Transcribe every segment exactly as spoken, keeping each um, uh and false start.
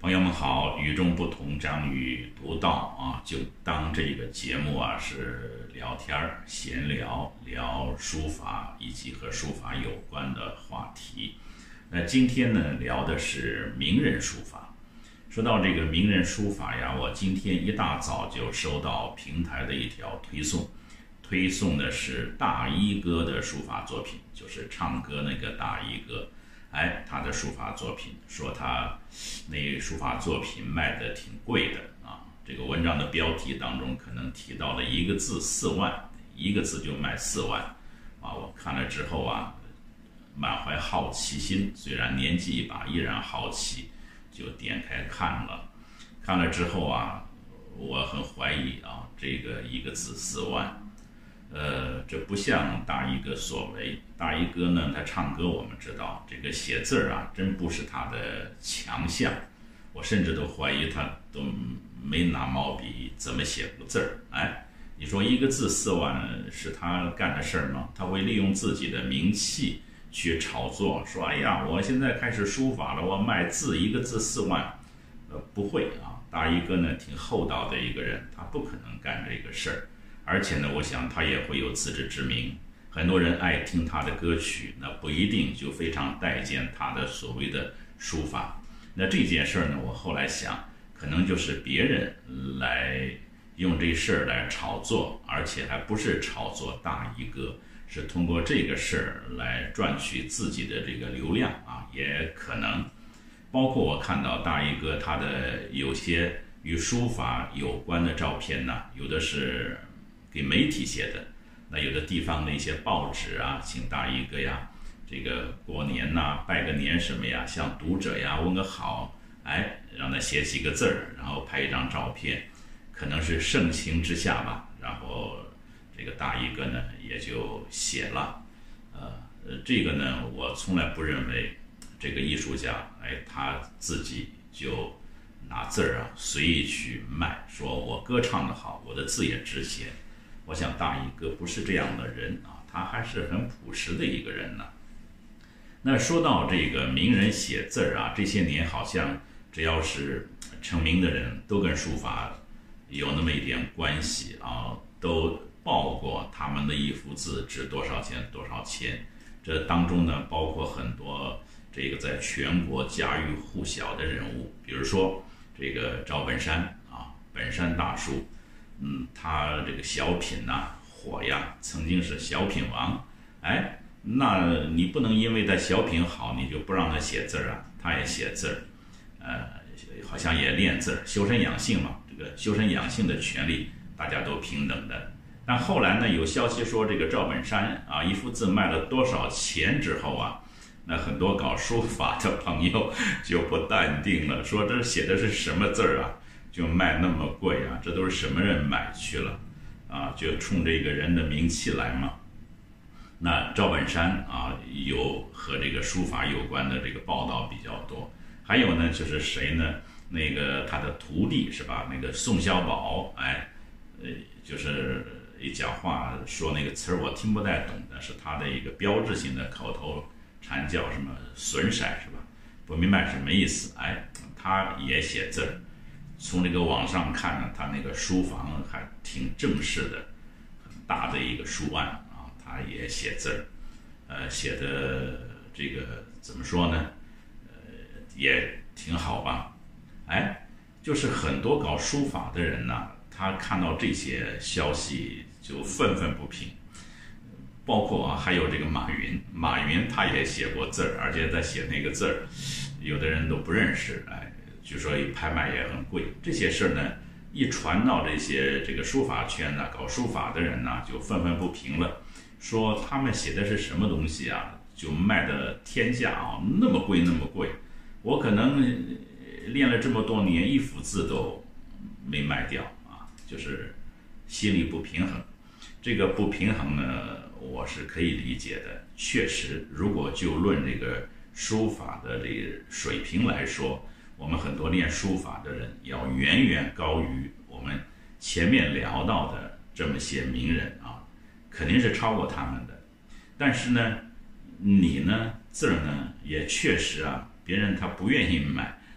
朋友们好，与众不同，张宇读道啊，就当这个节目啊是聊天儿、闲聊，聊书法以及和书法有关的话题。那今天呢，聊的是名人书法。说到这个名人书法呀，我今天一大早就收到平台的一条推送，推送的是大衣哥的书法作品，就是唱歌那个大衣哥。哎，他的书法作品，说他那书法作品卖的挺贵的啊。这个文章的标题当中可能提到了一个字四万，一个字就卖四万啊。我看了之后啊，满怀好奇心，虽然年纪一把，依然好奇，就点开看了。看了之后啊，我很怀疑啊，这个一个字四万。呃，这不像大衣哥所为。大衣哥呢，他唱歌，我们知道这个写字儿啊，真不是他的强项。我甚至都怀疑他都没拿毛笔怎么写过字儿。哎，你说一个字四万是他干的事儿吗？他会利用自己的名气去炒作，说哎呀，我现在开始书法了，我卖字一个字四万。呃，不会啊。大衣哥呢，挺厚道的一个人，他不可能干这个事儿。而且呢，我想他也会有自知之明。很多人爱听他的歌曲，那不一定就非常待见他的所谓的书法。那这件事呢，我后来想，可能就是别人来用这事儿来炒作，而且还不是炒作大衣哥，是通过这个事儿来赚取自己的这个流量啊，也可能。包括我看到大衣哥他的有些与书法有关的照片呢，有的是给媒体写的，那有的地方的一些报纸啊，请大衣哥呀，这个过年呐、啊，拜个年什么呀，向读者呀问个好，哎，让他写几个字儿，然后拍一张照片，可能是盛情之下吧，然后这个大衣哥呢也就写了，呃，这个呢我从来不认为这个艺术家，哎，他自己就拿字儿啊随意去卖，说我歌唱得好，我的字也值钱。我想大衣哥不是这样的人啊，他还是很朴实的一个人呢。那说到这个名人写字儿啊，这些年好像只要是成名的人都跟书法有那么一点关系啊，都报过他们的一幅字值多少钱多少钱。这当中呢，包括很多这个在全国家喻户晓的人物，比如说这个赵本山啊，本山大叔。嗯，他这个小品呐、啊、火呀，曾经是小品王。哎，那你不能因为他小品好，你就不让他写字啊？他也写字儿，呃，好像也练字儿，修身养性嘛。这个修身养性的权利，大家都平等的。但后来呢，有消息说这个赵本山啊，一幅字卖了多少钱之后啊，那很多搞书法的朋友就不淡定了，说这写的是什么字儿啊？就卖那么贵啊，这都是什么人买去了啊？就冲这个人的名气来嘛。那赵本山啊，有和这个书法有关的这个报道比较多。还有呢，就是谁呢？那个他的徒弟是吧？那个宋小宝，哎，呃，就是一讲话说那个词儿我听不太懂的，是他的一个标志性的口头禅，叫什么损色是吧？不明白什么意思？哎，他也写字儿。从这个网上看呢，他那个书房还挺正式的，很大的一个书案啊，他也写字儿，呃，写的这个怎么说呢？呃，也挺好吧。哎，就是很多搞书法的人呢，他看到这些消息就愤愤不平。包括啊，还有这个马云，马云他也写过字儿，而且他写那个字儿，有的人都不认识，哎。据说一拍卖也很贵，这些事儿呢，一传到这些这个书法圈呢，搞书法的人呢，就愤愤不平了，说他们写的是什么东西啊，就卖的天价啊，那么贵那么贵，我可能练了这么多年，一幅字都没卖掉啊，就是心里不平衡。这个不平衡呢，我是可以理解的。确实，如果就论这个书法的这个水平来说，我们很多练书法的人要远远高于我们前面聊到的这么些名人啊，肯定是超过他们的。但是呢，你呢字儿呢也确实啊，别人他不愿意买，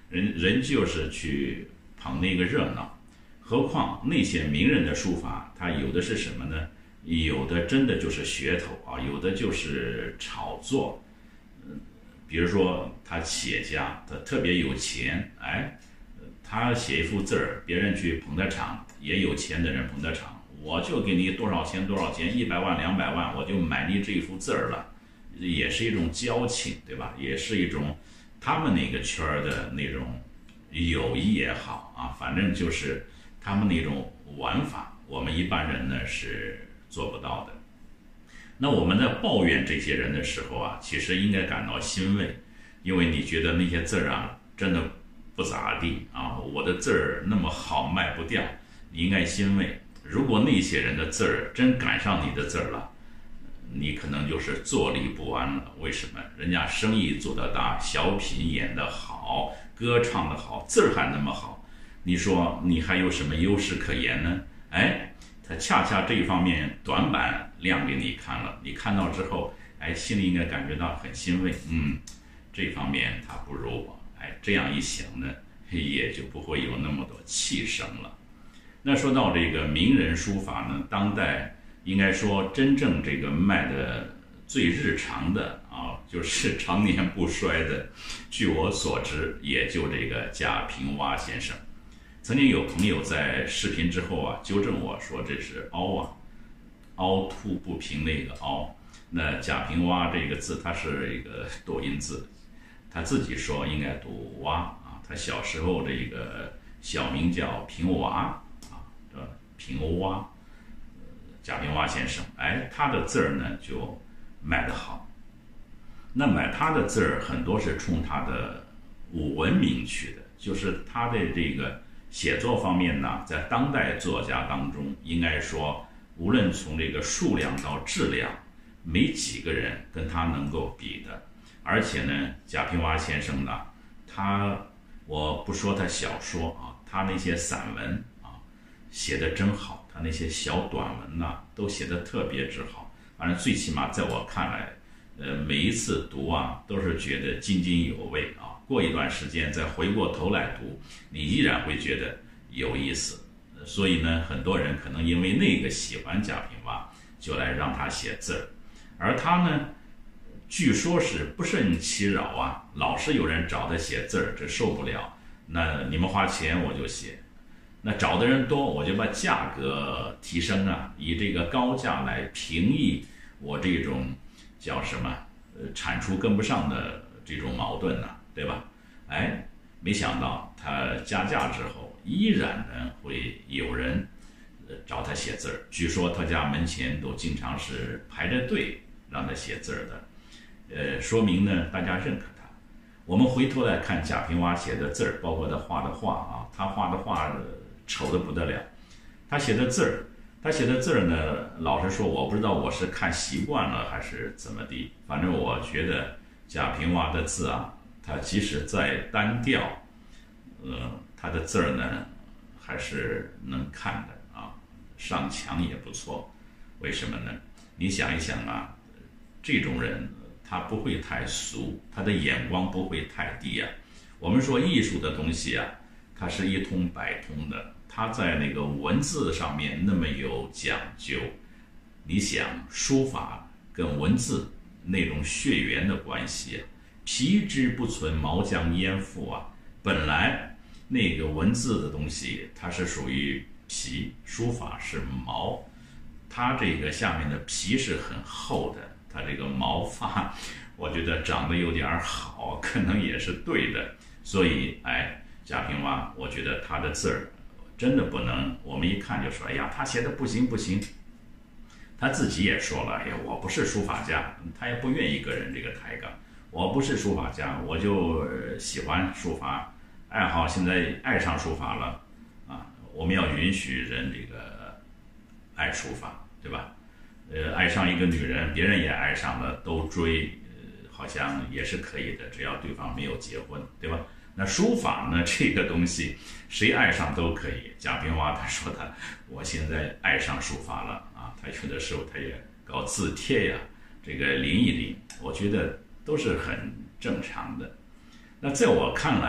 人人就是去捧那个热闹。何况那些名人的书法，他有的是什么呢？有的真的就是噱头啊，有的就是炒作。嗯，比如说他企业家，他特别有钱，哎，他写一幅字儿，别人去捧他场，也有钱的人捧他场，我就给你多少钱多少钱，一百万两百万，我就买你这一幅字儿了，也是一种交情，对吧？也是一种他们那个圈儿的那种友谊也好啊，反正就是他们那种玩法，我们一般人呢是做不到的。那我们在抱怨这些人的时候啊，其实应该感到欣慰，因为你觉得那些字儿啊真的不咋地啊，我的字儿那么好卖不掉，你应该欣慰。如果那些人的字儿真赶上你的字儿了，你可能就是坐立不安了。为什么？人家生意做得大，小品演得好，歌唱得好，字儿还那么好，你说你还有什么优势可言呢？哎，他恰恰这一方面短板亮给你看了，你看到之后，哎，心里应该感觉到很欣慰。嗯，这方面他不如我。哎，这样一想呢，也就不会有那么多气声了。那说到这个名人书法呢，当代应该说真正这个卖的最日常的啊，就是常年不衰的，据我所知，也就这个贾平凹先生。曾经有朋友在视频之后啊，纠正我说这是凹啊，凹凸不平那个凹。那贾平凹这个字，它是一个多音字，他自己说应该读蛙啊。他小时候这个小名叫平娃啊，这平蛙。贾平凹先生，哎，他的字儿呢就卖得好。那买他的字儿很多是冲他的武文名去的，就是他的这个写作方面呢，在当代作家当中，应该说无论从这个数量到质量，没几个人跟他能够比的。而且呢，贾平凹先生呢，他我不说他小说啊，他那些散文啊写得真好。他那些小短文呐、啊，都写得特别之好。反正最起码在我看来，呃，每一次读啊，都是觉得津津有味啊。过一段时间再回过头来读，你依然会觉得有意思。所以呢，很多人可能因为那个喜欢贾平凹，就来让他写字儿。而他呢，据说是不胜其扰啊，老是有人找他写字儿，这受不了。那你们花钱我就写。那找的人多，我就把价格提升啊，以这个高价来平抑我这种叫什么呃产出跟不上的这种矛盾呢、啊，对吧？哎，没想到他加价之后，依然呢会有人呃找他写字儿。据说他家门前都经常是排着队让他写字儿的，呃，说明呢大家认可他。我们回头来看贾平凹写的字儿，包括他画的画啊，他画的画。呃丑得不得了，他写的字儿，他写的字儿呢，老实说，我不知道我是看习惯了还是怎么地，反正我觉得贾平凹的字啊，他即使再单调，呃，他的字儿呢还是能看的啊，上墙也不错。为什么呢？你想一想啊，这种人他不会太俗，他的眼光不会太低啊。我们说艺术的东西啊，它是一通百通的。他在那个文字上面那么有讲究，你想书法跟文字那种血缘的关系啊，皮之不存，毛将焉附啊。本来那个文字的东西它是属于皮，书法是毛，它这个下面的皮是很厚的，它这个毛发，我觉得长得有点好，可能也是对的。所以，哎，贾平凹，我觉得他的字儿。真的不能，我们一看就说，哎呀，他写的不行不行。他自己也说了，哎呀，我不是书法家，他也不愿意个人这个抬杠。我不是书法家，我就喜欢书法，爱好现在爱上书法了啊。我们要允许人这个爱书法，对吧？呃，爱上一个女人，别人也爱上了，都追，呃，好像也是可以的，只要对方没有结婚，对吧？那书法呢？这个东西谁爱上都可以。贾平凹他说他，我现在爱上书法了啊！他有的时候他也搞字帖呀，这个临一临，我觉得都是很正常的。那在我看来，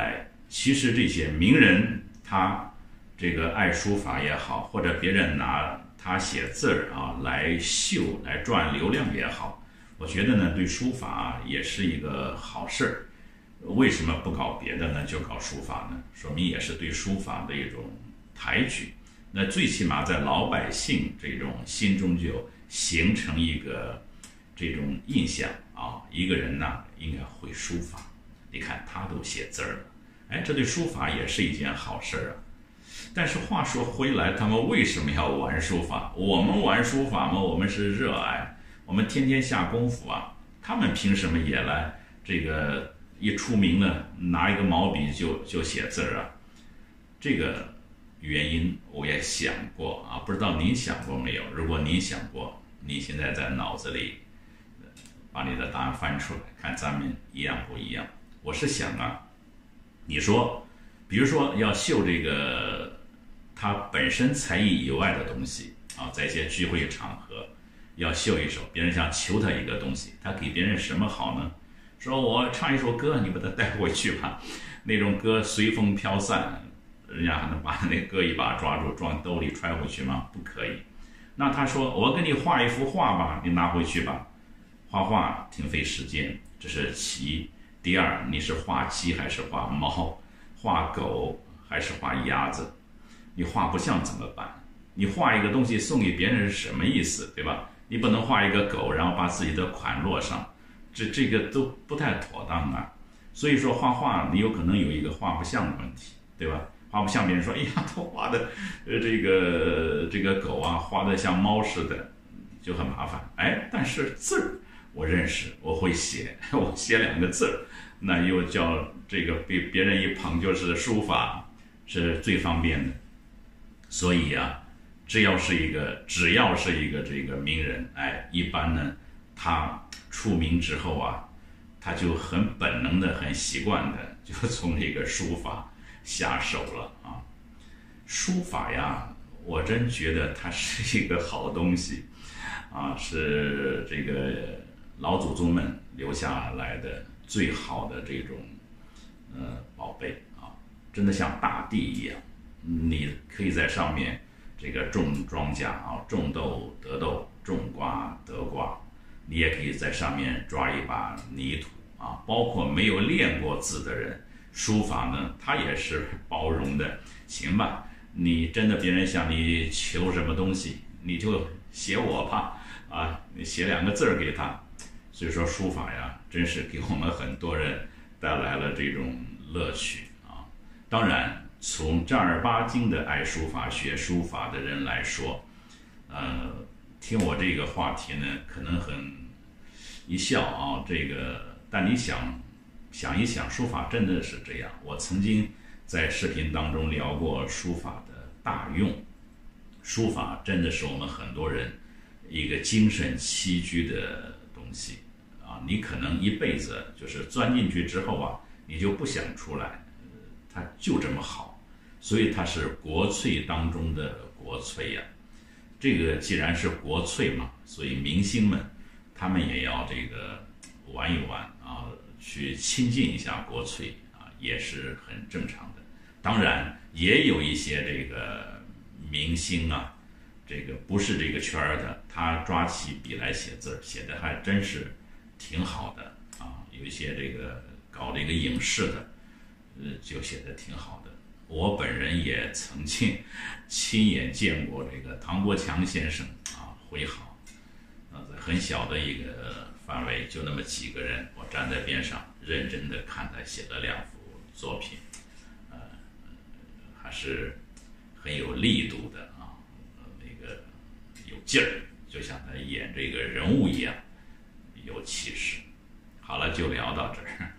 其实这些名人他这个爱书法也好，或者别人拿他写字儿啊来秀来赚流量也好，我觉得呢对书法也是一个好事儿。为什么不搞别的呢？就搞书法呢？说明也是对书法的一种抬举。那最起码在老百姓这种心中就形成一个这种印象啊，一个人呢应该会书法。你看他都写字儿了，哎，这对书法也是一件好事儿啊。但是话说回来，他们为什么要玩书法？我们玩书法嘛，我们是热爱，我们天天下功夫啊。他们凭什么也来这个一出名了，拿一个毛笔就就写字儿啊？这个原因我也想过啊，不知道您想过没有？如果您想过，你现在在脑子里把你的答案翻出来，看咱们一样不一样。我是想啊，你说，比如说要秀这个他本身才艺以外的东西啊，在一些聚会场合要秀一首，别人想求他一个东西，他给别人什么好呢？说我唱一首歌，你把它带回去吧，那种歌随风飘散，人家还能把那歌一把抓住，装兜里揣回去吗？不可以。那他说我给你画一幅画吧，你拿回去吧。画画挺费时间，这是其一。第二，你是画鸡还是画猫，画狗还是画鸭子？你画不像怎么办？你画一个东西送给别人是什么意思，对吧？你不能画一个狗，然后把自己的款落上，这这个都不太妥当啊。所以说画画你有可能有一个画不像的问题，对吧？画不像，别人说，哎呀，他画的呃这个这个狗啊，画的像猫似的，就很麻烦。哎，但是字儿我认识，我会写，我写两个字儿，那又叫这个被别人一捧就是书法，是最方便的。所以啊，只要是一个只要是一个这个名人，哎，一般呢，他出名之后啊，他就很本能的、很习惯的就从这个书法下手了啊。书法呀，我真觉得它是一个好东西啊，是这个老祖宗们留下来的最好的这种呃宝贝啊，真的像大地一样，你可以在上面这个种庄稼啊，种豆得豆，种瓜得瓜，你也可以在上面抓一把泥土啊。包括没有练过字的人，书法呢，它也是包容的。行吧，你真的别人向你求什么东西，你就写我吧，啊，你写两个字儿给他。所以说书法呀，真是给我们很多人带来了这种乐趣啊。当然，从正儿八经的爱书法、学书法的人来说，呃，听我这个话题呢，可能很一笑啊，这个，但你想想一想，书法真的是这样。我曾经在视频当中聊过书法的大用，书法真的是我们很多人一个精神栖居的东西啊。你可能一辈子就是钻进去之后啊，你就不想出来，它就这么好，所以它是国粹当中的国粹呀。这个既然是国粹嘛，所以明星们他们也要这个玩一玩啊，去亲近一下国粹啊，也是很正常的。当然也有一些这个明星啊，这个不是这个圈儿的，他抓起笔来写字，写的还真是挺好的啊。有一些这个搞这个影视的，呃，就写的挺好的。我本人也曾经亲眼见过这个唐国强先生啊挥毫，啊，在很小的一个范围，就那么几个人，我站在边上认真的看他写了两幅作品，呃，还是很有力度的啊，那个有劲儿，就像他演这个人物一样，有气势。好了，就聊到这儿。